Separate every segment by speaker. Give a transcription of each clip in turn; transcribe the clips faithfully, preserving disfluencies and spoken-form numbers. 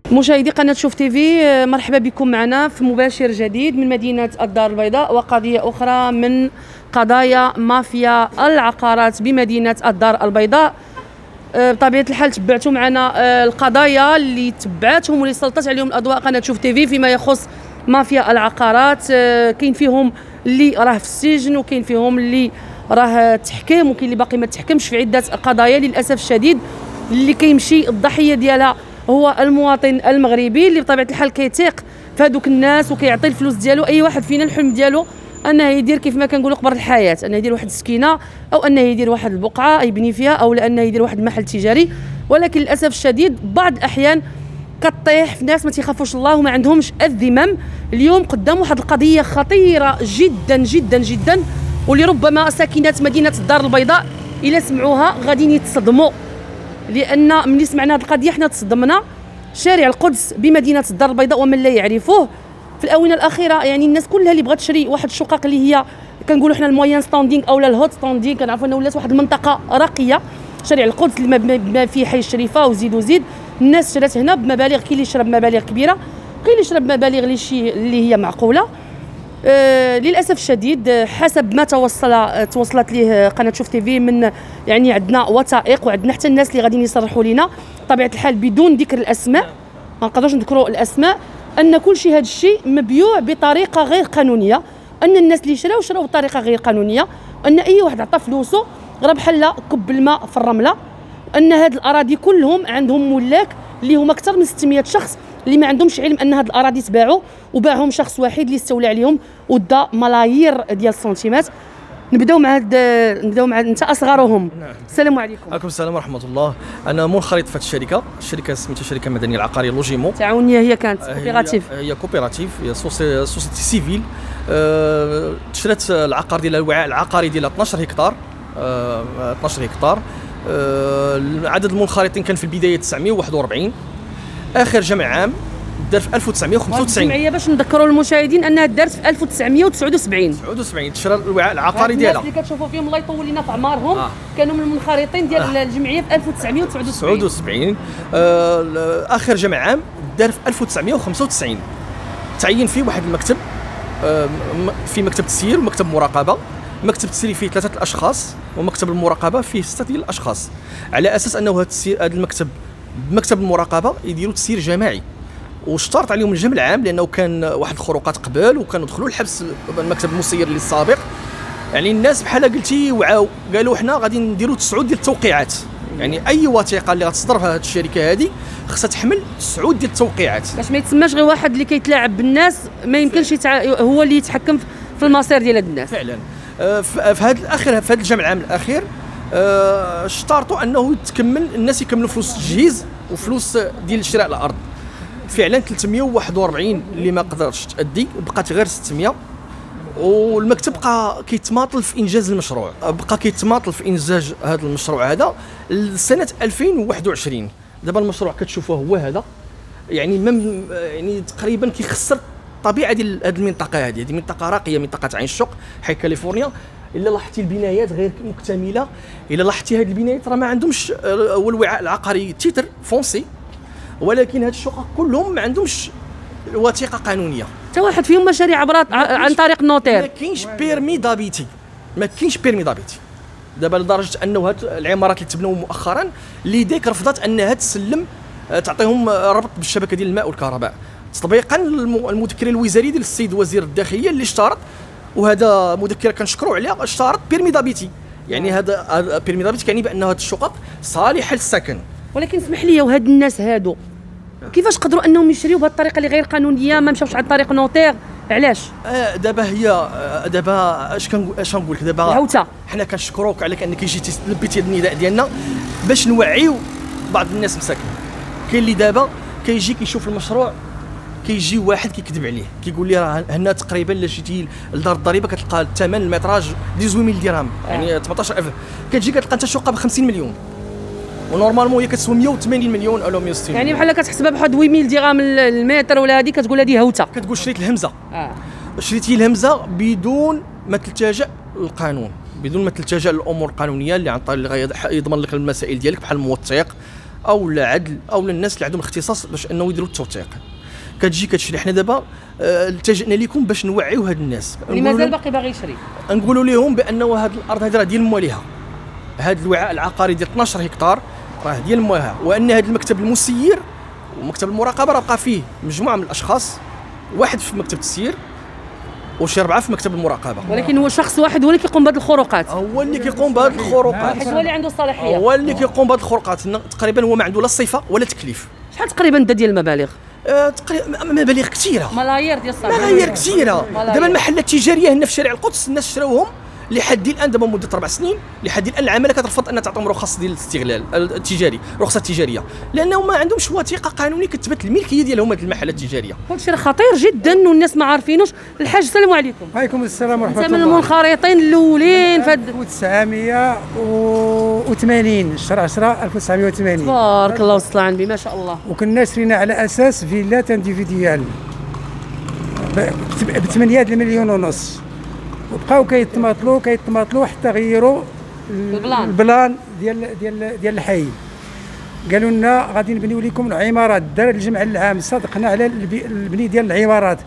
Speaker 1: مشاهدي قناة شوف تيفي، مرحبا بكم معنا في مباشر جديد من مدينة الدار البيضاء وقضية أخرى من قضايا مافيا العقارات بمدينة الدار البيضاء. بطبيعة الحال تبعتوا معنا القضايا اللي تبعتهم واللي سلطت عليهم الأضواء قناة شوف تيفي فيما يخص مافيا العقارات. كاين فيهم اللي راه في السجن وكاين فيهم اللي راه تحكم وكاين اللي باقي ما تحكمش في عدة قضايا للأسف الشديد. اللي كيمشي الضحية ديالها هو المواطن المغربي اللي بطبيعه الحال كيثيق في هذوك الناس وكيعطي الفلوس ديالو. اي واحد فينا الحلم ديالو انه يدير كيف ما كنقولوا قبر الحياه، انه يدير واحد السكينه او انه يدير واحد البقعه يبني فيها او لانه يدير واحد المحل تجاري. ولكن للاسف الشديد بعض الاحيان كطيح في ناس ما تيخافوش الله وما عندهمش الذمم. اليوم قدام واحد القضيه خطيره جدا جدا جدا واللي ربما ساكنه مدينه الدار البيضاء الا سمعوها غادي يتصدموا، لان ملي سمعنا هذه القضيه حنا تصدمنا. شارع القدس بمدينه الدار البيضاء ومن لا يعرفوه في الاونه الاخيره، يعني الناس كلها اللي بغات تشري واحد الشقق اللي هي كنقولوا حنا الموين ستاندينغ او الهوت ستاندينغ، كنعرفوا انه ولات واحد المنطقه راقيه. شارع القدس اللي ما فيه حي الشريفه وزيد وزيد، الناس شرات هنا بمبالغ، كاين اللي شرب بمبالغ كبيره كاين اللي شرب بمبالغ اللي شي اللي هي معقوله. آه للاسف الشديد حسب ما توصل توصلت ليه قناه شوف تيفي من يعني عندنا وثائق وعندنا حتى الناس اللي غاديين يصرحوا لنا بطبيعه الحال بدون ذكر الاسماء، ما نقدروش نذكروا الاسماء، ان كل شيء هذا الشيء مبيوع بطريقه غير قانونيه، ان الناس اللي شراو شراو بطريقه غير قانونيه، ان اي واحد عطى فلوسه راه بحال كب الماء في الرمله، ان هذه الاراضي كلهم عندهم ملاك اللي هما اكثر من ستمائة شخص اللي ما عندهمش علم ان هذه الاراضي تباعوا وباعهم شخص واحد اللي استولى عليهم ودا ملايير ديال السنتيمات. نبداو مع هاد نبداو مع انت اصغرهم.
Speaker 2: نعم.
Speaker 1: السلام عليكم.
Speaker 2: وعليكم السلام ورحمه الله. انا منخرط في هذه الشركه، الشركه سميتها الشركه المدنيه العقاريه لوجيمون.
Speaker 1: تعاونيه هي كانت كوبيراتيف؟
Speaker 2: هي, هي كوبيراتيف، هي سوسيتي سيفيل. أه شرات العقار ديالها، الوعاء العقاري ديالها اثناش هكتار، أه اثناش هكتار. أه عدد المنخرطين كان في البدايه تسعمائة وواحد وأربعين، اخر جمع عام دار في ألف وتسعمائة وخمسة وتسعين.
Speaker 1: الجمعيه باش نذكروا المشاهدين انها دارت في ألف وتسعمائة وتسعة وسبعين.
Speaker 2: تسعة وسبعين تشرى الوعاء العقاري ديالها.
Speaker 1: الناس اللي كتشوفوا فيهم الله يطول لنا في اعمارهم آه. كانوا من المنخرطين ديال آه. الجمعيه في ألف وتسعمائة وتسعة وسبعين. تسعة وسبعين
Speaker 2: آه اخر جمع عام دار في ألف وتسعمائة وخمسة وتسعين. تعين فيه واحد المكتب، آه في مكتب تسيير ومكتب مراقبه. مكتب التسيير فيه ثلاثه الاشخاص ومكتب المراقبه فيه سته ديال الاشخاص، على اساس انه هذا المكتب بمكتب المراقبه يديروا تسيير جماعي، واشترط عليهم الجمع العام لانه كان واحد الخروقات قبل وكانوا دخلوا الحبس المكتب المسير اللي السابق. يعني الناس بحال قلتي وعاو قالوا حنا غادي نديروا تسعود ديال التوقيعات، يعني اي وثيقه اللي غتصدر في هذه الشركه هذه خصها تحمل تسعود ديال التوقيعات
Speaker 1: باش ما يتسماش غير واحد اللي كيتلاعب بالناس، ما يمكنش يتع... هو اللي يتحكم في المصير ديال هاد الناس.
Speaker 2: فعلا في هذا الاخر في هذا الجمع العام الاخير اشترطوا انه تكمل الناس يكملوا فلوس التجهيز وفلوس ديال شراء الارض. فعلا ثلاثمائة وواحد وأربعين اللي ما قدرتش تأدي، بقات غير ستمائة، والمكتب بقى كيتماطل في انجاز المشروع، بقى كيتماطل في انجاز هذا المشروع هذا لسنه ألفين وواحد وعشرين. دابا المشروع كتشوفوه هو هذا، يعني مم يعني تقريبا كيخسر الطبيعه ديال هذه المنطقه هذه، هذه منطقه راقيه، منطقه عين الشق حي كاليفورنيا. الا لاحظتي البنايات غير مكتمله، الا لاحظتي هذه البنايات راه ما عندهمش هو الوعاء العقاري تيتر فونسي، ولكن هاد الشقق كلهم ما عندهمش وثيقه قانونيه.
Speaker 1: حتى واحد فيهم ما شاري عبر عن طريق النوتير.
Speaker 2: ما كاينش بيرمي دابيتي، ما كاينش بيرمي دابيتي. دابا لدرجه انه هاد العمارات اللي تبنوا مؤخرا اللي ديك رفضت انها تسلم تعطيهم ربط بالشبكه ديال الماء والكهرباء، تطبيقا المذكره الوزاريه ديال السيد وزير الداخليه اللي اشترط، وهذا مذكره كنشكروا عليها، اشترط بيرمي دابيتي. يعني هذا بيرمي دابيتي كيعني بان هاد الشقق صالحه للسكن. ولكن
Speaker 1: اسمح لي، وهاد الناس هادو كيفاش قدروا انهم يشريوا بهذه الطريقه اللي غير قانونيه، ما مشاوش عن طريق نوتير؟ علاش؟
Speaker 2: آه دابا هي آه دابا اش كنقول اش نقول لك دابا
Speaker 1: الهوته.
Speaker 2: حنا كنشكروك على انك جيتي لبيتي النداء ديالنا باش نوعيو بعض الناس مساكن. كاين اللي دابا كيجي كيشوف المشروع، كيجي واحد كيكذب عليه كيقول لي راه هنا تقريبا الا جيتي لدار الضريبه كتلقى الثمن المتراج ثمانية عشر درهم، يعني ثمنطاش ألف، كتجي كتلقى انت شقه ب خمسين مليون ونورمالمون هي كتسوى مائة وثمانين مليون او مائة وستين.
Speaker 1: يعني بحال كتحسبها بواحد ثمانمائة درهم المتر ولا هذه، كتقول هذه هوته،
Speaker 2: كتقول شريت الهمزه.
Speaker 1: اه
Speaker 2: شريتي الهمزه بدون ما تلتجأ للقانون، بدون ما تلتجأ للامور القانونيه اللي عن طريق اللي غيضمن لك المسائل ديالك بحال الموثق، او العدل او الناس اللي عندهم اختصاص باش انه يديروا التوثيق. كتجي كتشري. حنا دابا التجئنا لكم باش نوعيو هاد الناس
Speaker 1: اللي مازال باقي باغي يشري،
Speaker 2: نقولوا لهم بانه هاد الارض هذه راه ديال مواليها، هاد الوعاء العقاري ديال اثنا عشر هكتار راه ديال مواليها، وان هاد المكتب المسير ومكتب المراقبه راه بقى فيه مجموعه من الاشخاص، واحد في مكتب التسيير وشي اربعه في مكتب المراقبه،
Speaker 1: ولكن هو شخص واحد هو اللي كيقوم بهذه الخروقات،
Speaker 2: هو اللي كيقوم بهذه الخروقات،
Speaker 1: حيت هو اللي عنده الصلاحيه،
Speaker 2: هو اللي كيقوم بهذه الخروقات. تقريبا هو ما عنده لا صفه ولا تكليف.
Speaker 1: شحال تقريبا دا ديال المبالغ؟
Speaker 2: أه تقريبا مبالغ كثيره،
Speaker 1: ملايير ديال الصراحه،
Speaker 2: ملايير كثيره. دابا المحلات التجاريه هنا في شارع القدس الناس شراوهم لحد الان، دابا مده اربع سنين لحد الان العماله كترفض ان تعطيهم رخص ديال الاستغلال التجاري، رخصه تجاريه، لانهم ما عندهمش وثيقه قانونيه كتثبت الملكيه ديالهم هذه المحلات التجاريه.
Speaker 1: هذا الشيء خطير جدا والناس ما عارفينوش. الحاج السلام عليكم.
Speaker 3: وعليكم السلام ورحمه الله.
Speaker 1: انت من المنخرطين الاولين في
Speaker 3: ألف وتسعمائة وثمانين شهر عشرة ألف وتسعمائة وثمانين.
Speaker 1: تبارك الله وصل عن بي ما شاء الله.
Speaker 3: وكنا شرينا على اساس فيلات انديفيديال ب ثمانية المليون ونص، وبقاو كيتماطلوا كيتماطلوا حتى غيروا
Speaker 1: البلان
Speaker 3: البلان ديال ديال ديال الحي. قالوا لنا غادي نبنيو لكم العمارات، دار الجمع العام صدقنا على البني ديال العمارات،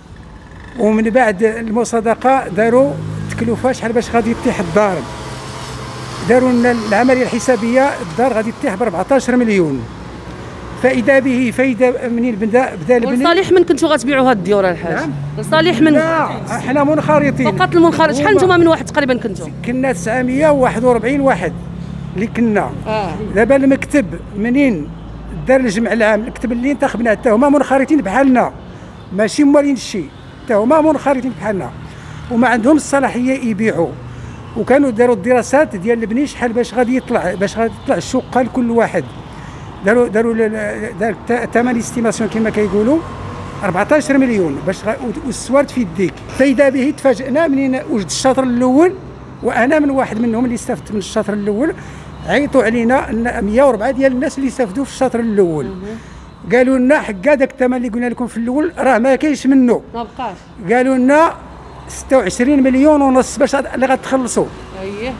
Speaker 3: ومن بعد المصادقه داروا تكلفه شحال باش غادي تطيح الدار، داروا لنا العمليه الحسابيه الدار غادي تطيح ب أربعطاش مليون. فاذا به فايده منين بدا بدا البني.
Speaker 1: لصالح من كنتوا غتبيعوا هاد الديور الحاج؟
Speaker 3: نعم.
Speaker 1: لصالح من؟
Speaker 3: لا احنا منخرطين
Speaker 1: فقط المنخرط. شحال نتوما من واحد تقريبا كنتوا؟
Speaker 3: كنا تسعمائة وواحد وأربعين واحد اللي كنا.
Speaker 1: اه
Speaker 3: دابا المكتب منين دار الجمع العام، المكتب اللي انتخبناه حتى هما منخرطين بحالنا، ماشي موالين الشيء، حتى هما منخرطين بحالنا وما عندهم الصلاحيه يبيعوا. وكانوا داروا الدراسات ديال البني شحال باش غادي يطلع باش غادي تطلع الشقه لكل واحد، داروا داروا دار ثمن استيماسيون كما كيقولوا أربعطاش مليون باش والسوارد في يديك. فاذا به تفاجئنا منين وجد الشاطر الاول، وانا من واحد منهم اللي استفدت من الشاطر الاول. عيطوا علينا ان مئة وأربعة ديال الناس اللي استفدوا في الشاطر الاول، قالوا لنا حكا داك الثمن اللي قلنا لكم في الاول راه ما كاينش منه،
Speaker 1: ما بقاش.
Speaker 3: قالوا لنا ستة وعشرين مليون ونص باش اللي غتخلصوا.
Speaker 1: اييه.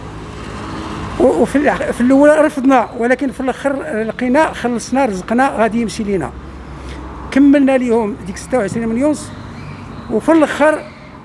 Speaker 3: وفي في الاول رفضنا، ولكن في الاخر لقينا خلصنا رزقنا غادي يمشي لينا، كملنا لهم ديك ستة وعشرين مليون. وفي الاخر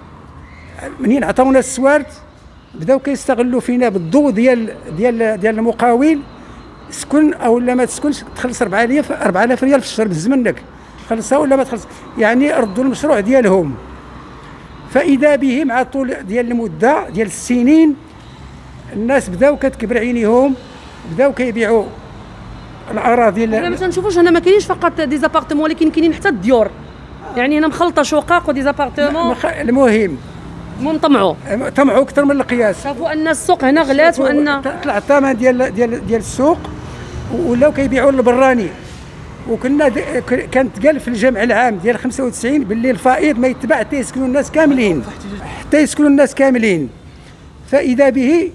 Speaker 3: منين عطاونا السوارت بداو كيستغلوا فينا بالضوء ديال ديال ديال المقاول. سكن او لا ما تسكنش تخلص أربعة آلاف أربعة آلاف ريال في الشهر بز منك، خلصها ولا ما تخلص، يعني ردوا المشروع ديالهم. فاذا به مع طول ديال المده ديال السنين الناس بداو كتكبر عينيهم، بداو كيبيعوا الاراضي.
Speaker 1: لا ما تنشوفوش هنا ما كاينينش فقط دي زابارتمون، ولكن كاينين حتى الديور، يعني هنا مخلطه شقق ودي زابارتمون.
Speaker 3: المهم
Speaker 1: المهم طمعوا
Speaker 3: طمعوا اكثر من القياس،
Speaker 1: شافوا ان السوق هنا غلات وان
Speaker 3: طلع الثمن ديال ديال ديال السوق ولاو كيبيعوا البراني. وكنا كانت قال في الجمع العام ديال خمسة وتسعين باللي الفائض ما يتباع حتى يسكنوا الناس كاملين، حتى يسكنوا الناس كاملين. فاذا به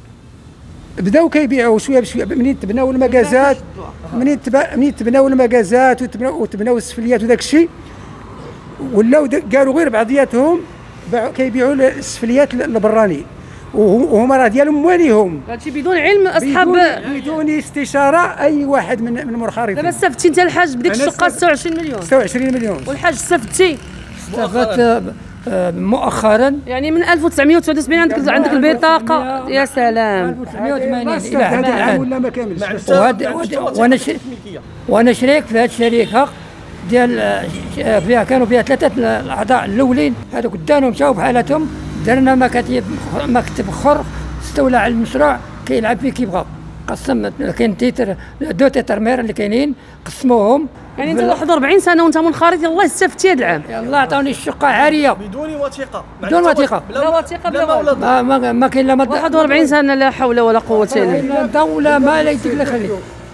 Speaker 3: بداو كيبيعوا شويه بشويه منين تبناو المكازات، منين منين تبناو المكازات وتبناو وتبناو السفليات وداك الشيء، ولاو قالوا غير بعضياتهم كيبيعوا السفليات البراني، وهما راه ديالهم مواليهم.
Speaker 1: هادشي بدون علم اصحاب،
Speaker 3: بدون, بدون استشاره اي واحد من من المنخرطين.
Speaker 1: دابا استفدتي انت الحاج بديك الشقه ستة وعشرين مليون.
Speaker 3: ستة وعشرين مليون.
Speaker 1: والحاج استفدتي؟
Speaker 4: استفدت مؤخرا
Speaker 1: يعني من ألف وتسعمائة وتسعة وتسعين عندك عندك البطاقه. يا سلام.
Speaker 4: ألف وتسعمائة وثمانين الى
Speaker 3: هذا
Speaker 4: الان
Speaker 3: ولا ما كاملش.
Speaker 4: وانا وانا شريك في هذه الشركه ديال فيها كانوا فيها ثلاثه الاعضاء الاولين، هذوك دانوا مشاو بحالتهم، درنا مكاتب مكتب اخر استولى على المشروع كيلعب فيه كيبغى. قسم كاين تيتر دو تيتر مير اللي كاينين قسموهم.
Speaker 1: يعني انت واحد وأربعين سنه وانت منخرط، يلاه استفدتي هذا العام.
Speaker 4: يلاه عطاوني الشقه عاريه
Speaker 2: بدون وثيقه.
Speaker 4: بدون وثيقه.
Speaker 1: لا وثيقه بلا والو.
Speaker 4: ما ما, ما كاين لا مد...
Speaker 1: واحد وأربعين سنه لا حول ولا قوه الا بالله.
Speaker 4: الدوله ما لا يديك لا خليك.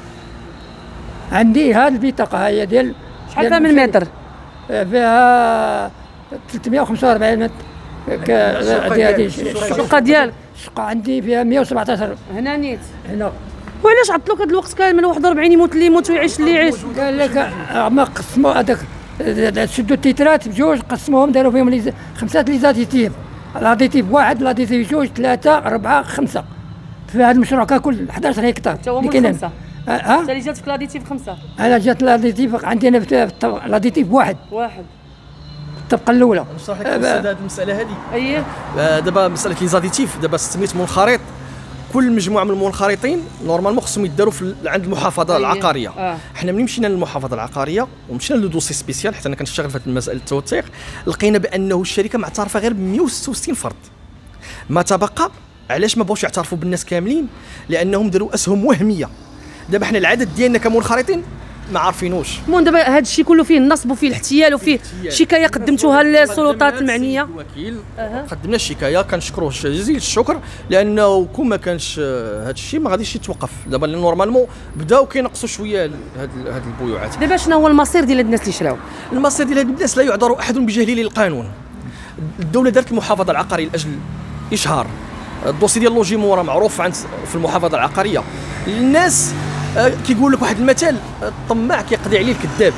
Speaker 4: عندي هذه البطاقه هي ديال
Speaker 1: شحال فيها من متر؟
Speaker 4: فيها ثلاثمائة وخمسة وأربعين متر. هذه
Speaker 1: الشقه ديالك؟
Speaker 4: الشقه عندي فيها مئة وسبعطاش.
Speaker 1: هنا نيت
Speaker 4: هنا.
Speaker 1: وعلاش عطلوك هذا الوقت كامل؟ واحد وأربعين يموت اللي يموت ويعيش اللي يعيش.
Speaker 4: قال لك ما قسموا هذاك شدوا التيترات بجوج قسموهم داروا فيهم لي خمسه لي زاديتيف، لاديتيف واحد لاديتيف جوج ثلاثه اربعه خمسه في هذا المشروع ككل أحد عشر هكتار
Speaker 1: اللي كاين.
Speaker 4: اه
Speaker 1: انت اللي جات في لاديتيف خمسه.
Speaker 4: انا جات لاديتيف عندنا في الطبق لاديتيف واحد
Speaker 1: واحد
Speaker 4: الطبقه الاولى.
Speaker 2: نشرح لك هذه المساله هذه.
Speaker 1: اييه
Speaker 2: دابا مساله لي زاديتيف دابا سميت منخرط، كل مجموعه من المنخرطين نورمالمون خصهم يداروا في عند المحافظه العقاريه.
Speaker 1: آه.
Speaker 2: حنا ملي مشينا للمحافظه العقاريه ومشينا لو دوسي سبيسيال، حتى انا كنشتغل في هذه المساله التوثيق، لقينا بانه الشركه معترفه غير ب مئة وستة وستين فرد. ما تبقى علاش ما بغاوش يعترفوا بالناس كاملين؟ لانهم داروا اسهم وهميه. دابا حنا العدد ديالنا كمنخرطين ما عارفينوش.
Speaker 1: المهم دابا هذا الشيء كله فيه النصب وفيه الاحتيال وفيه شكايه قدمتوها للسلطات المعنيه.
Speaker 2: الوكيل قدمنا الشكايه، كنشكروه جزيل الشكر، لانه كون ما كانش هذا الشيء ما غاديش يتوقف. دابا نورمالمون بداو كينقصوا شويه هاد هاد البيوعات.
Speaker 1: دابا شنو هو المصير ديال الناس اللي شراو؟
Speaker 2: المصير ديال هاد الناس لا يعذر احد بجهله للقانون. الدوله دارت المحافظه العقاريه لاجل اشهار الدوسي ديال لوجيمون، راه معروف عند في المحافظه العقاريه. الناس كيقول لك واحد المثل، الطماع كيقضي عليه الكذاب.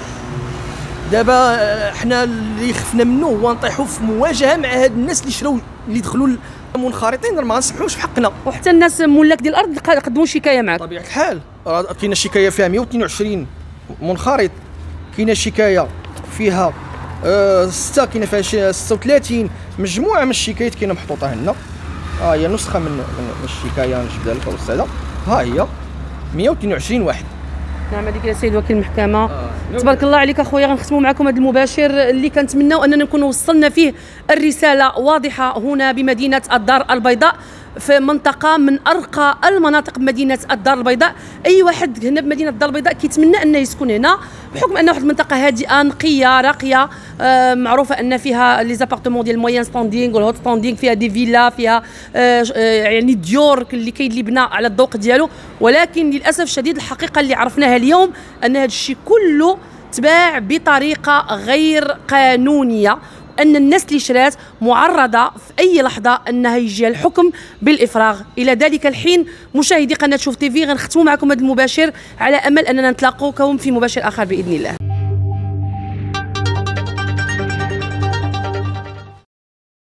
Speaker 2: دابا حنا اللي خفنا منه هو نطيحوا في مواجهه مع هاد الناس اللي شراو اللي دخلوا المنخرطين، ما غنسمحوش في حقنا.
Speaker 1: وحتى الناس ملاك ديال الارض قدموا شكايه معك.
Speaker 2: بطبيعه الحال راه كاينه شكايه فيها مئة واثنين وعشرين منخرط، كاينه شكايه فيها آه ستة، كاينه فيها ستة وثلاثين، مجموعه من الشكايات كاينه محطوطه هنا. ها هي نسخه من, من الشكايه نجبدها لك الاستاذه، ها هي مئة واثنين وعشرين واحد.
Speaker 1: نعم هذيك يا سيد وكيل المحكمه. آه. تبارك الله عليك اخويا. غنختموا معكم هذا المباشر اللي كنتمناو اننا نكونوا وصلنا فيه الرساله واضحه هنا بمدينه الدار البيضاء، في منطقه من ارقى المناطق بمدينه الدار البيضاء. اي واحد هنا بمدينه الدار البيضاء كيتمنى انه يسكن هنا، بحكم ان واحد المنطقه هادئه نقيه راقيه، آه معروفه ان فيها لي زابارتمون ديال الموين ستاندينغ والهوت ستاندينغ، فيها دي فيلا، فيها آه يعني ديور اللي كاين اللي بنى على الذوق ديالو. ولكن للاسف الشديد الحقيقه اللي عرفناها اليوم ان هذا الشيء كله تباع بطريقه غير قانونيه، أن الناس اللي شرات معرضة في أي لحظة أنها يجي الحكم بالإفراغ. إلى ذلك الحين مشاهدي قناة شوف تيفي غنختموا معكم هذا المباشر على أمل أننا نتلاقوكم في مباشر آخر بإذن الله.